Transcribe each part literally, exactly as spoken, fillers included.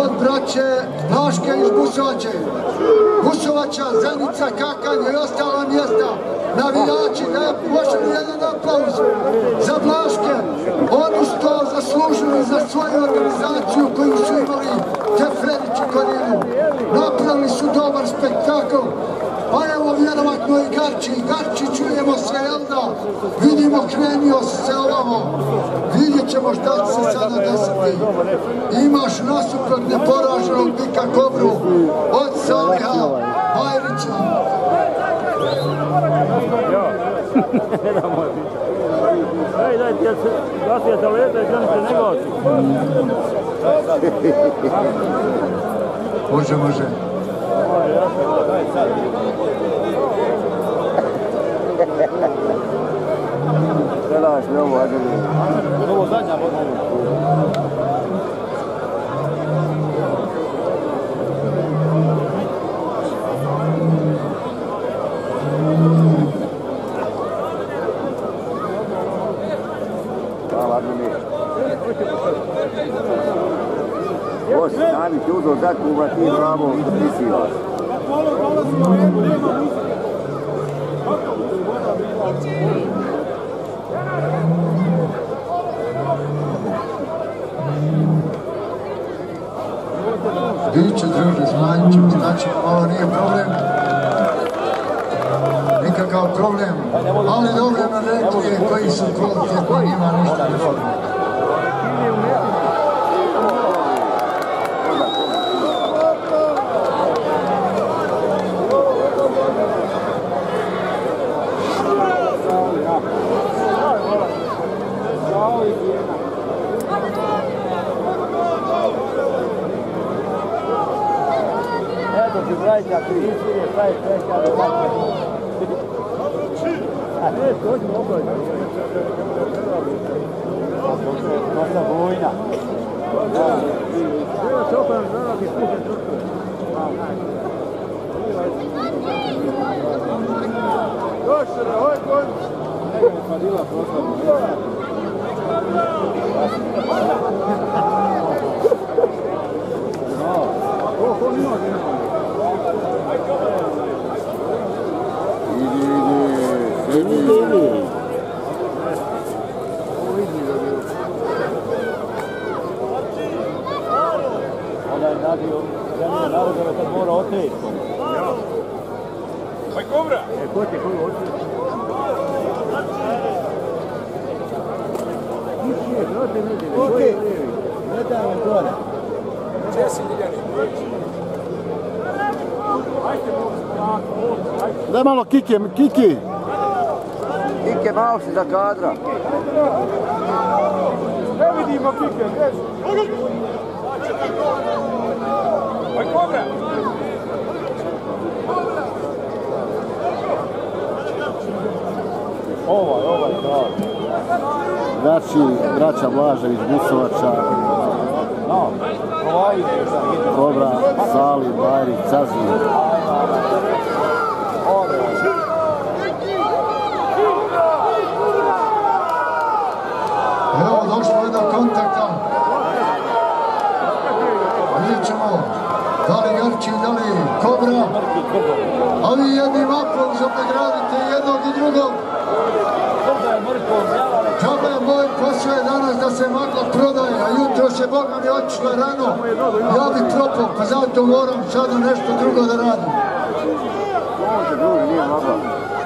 od braće Blaške iz Busovače. Busovača, Zenica, Kakanj i ostala mjesta. Navijači, da je pošli jedan aplauz za Blaške. Oni su to zaslužili za svoju organizaciju koju su imali Teferić i Korinu. Napravili su dobar spektakl. Pa evo vjerovatno i Garči, Garči čujemo se, jel da? Vidimo, krenio se ovamo. Vidjet ćemo šta će se sada desiti. Imaš nasuprot neporaženog bika Kobru od Saliha Bajrića. Ej, daj, ti gasije se leta i ženi se ne gasi. Može, može. Gledaš mi ovo, ajde mi. Ovo zadnja voda. Hvala, Admini. Ovo si nami ti uzao zakuva, ti bravo, ti vas. Biće, druže, smanjit ćemo, znači ovo nije problem. Nikakav problem, ali dobro na reklije koji su kvalitetni, nima ništa ne problem. Zajca, ti izvije, šta je treća do takve. A ne, dođi mogoj. Dosta bojna. Treba se opet zaradi slušaj trutke. Došle, oj, konj. Neka mi padila proslavno. Ovo nima gdje. Idi, idi, idi. Onda je nadio, zemlje narodove kad mora oteći. Pa je Kobra! E, ko će koju oteći? Okej, ne daj vam gore. Gdje si Ljiljani? Daj malo Kike, Kiki. Kike, malo si za kadra. Ne vidimo Kike, gdje si? Oj, Kobra! Ovaj, ovaj, pravi. Znači, braća Blažević, Busovača. No, ovaj je Kobra, Sali, Bajrić, Cazi. Evo, došlo je do kontakta. Vidjet ćemo da li Garči, da li Kobra. A vi jednim aplauzom nagradite jednog i drugog. Džaba je moj posao je danas da se magla prodaje, a jutro se Boga mi otišla rano. Ja bi propao, pa zato moram sada nešto drugo da radim. Može, drugi, nije magla.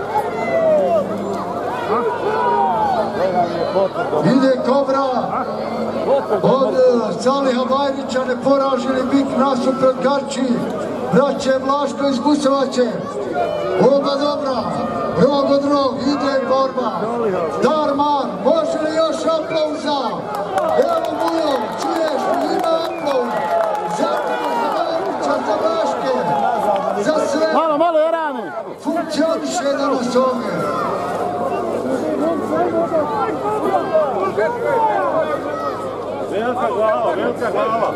Ide Kobra od Saliha Bajrića, neporaženi bik nasuprot Garči, braće Blaško iz Busovače. Oba dobra, rog od rog, ide borba. Darman, može li još aplauza? Evo Mujo, čuješ, ima aplauz. Zato za Bajrića, za Blaške, za sve. Malo, malo je rani. Funkcioniše danas ovdje. Velika glava, velika glava.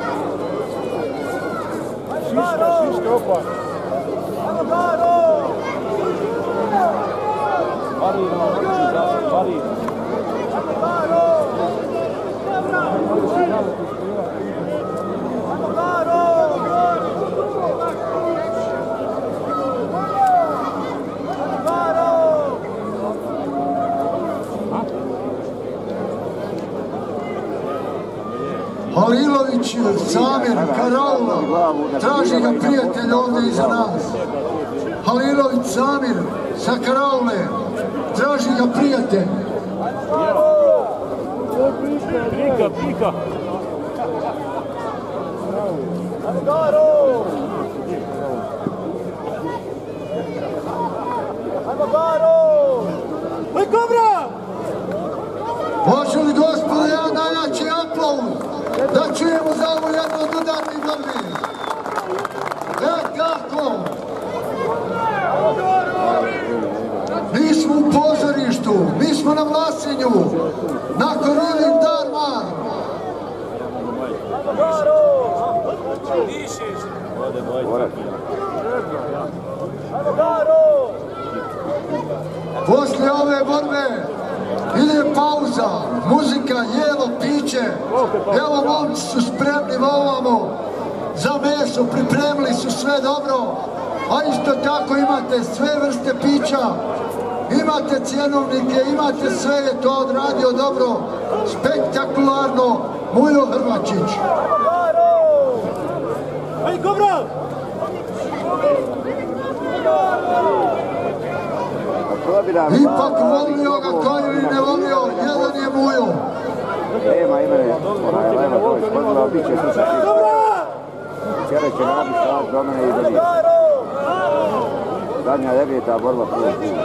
Šiška, šiška, opa. Marino, Marino. Marino. Samir Karaula, traži ga prijatelj ovdje iza nas. Halilović Samir sa Karaule, traži ga prijatelj. Pika, pika. Oj, Kobra! Može li gospodo jedan najjači aplauz da čujemo za ovu jednu od udarnih borbi? E tako! Mi smo u pozorištu, mi smo na Vlasinju, na Korilin Darmar. Poslije ove borbe ide pauza, muzika, jelo, piće. Evo momci su spremni ovamo za meso, pripremili su sve dobro. A isto tako imate sve vrste pića, imate cjenovnike, imate sve, je to odradio dobro, spektakularno, Mujo Hrvačić. Ej, Kobra! Ipak volio ga koju i ne volio, jedan je Mujo. Nema ime, onaj Lema Tović, pozvala bit će slušati. Včera će nabiti stvar do mene i dobiti. Zadnja devijeta borba prvo put.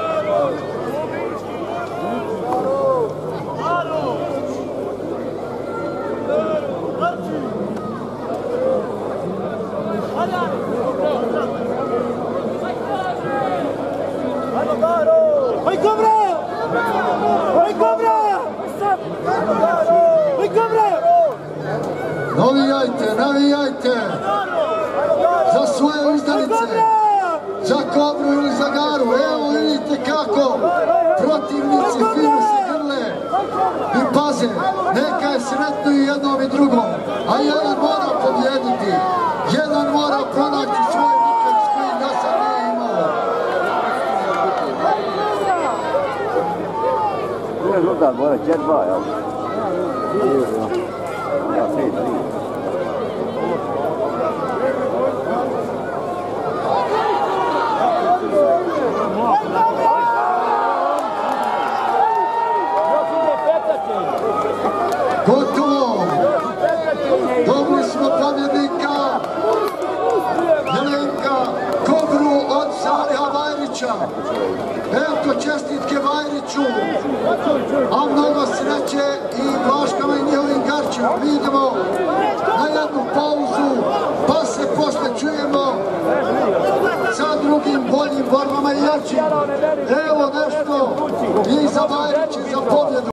Oj, Kobra! Oj, Kobra! Oj, Kobra! Navijajte, navijajte za svoje uzdanice, za Kobru ili za Garu. Evo vidite kako protivnici fino se grle i paze. Neka je sretno i jednom i drugom, a jedan mora pobjediti. Jedan mora pronaći svoj vikend s kojim do sad nije imao. Tu je rezultat, Bore, četiri dva, jel? Ja, tri, tri. Gotovo! Dobili smo pobjednika Jelenka Kobru od Saliha Vajrića. Eto čestitke Vajriću, a mnogo sreće i Blaškama i njihovim garčima. Mi idemo na jednu pauzu, pa se posle čujemo sa drugim boljim borbama i jačim. Evo nešto i za Vajrić i za pobjedu.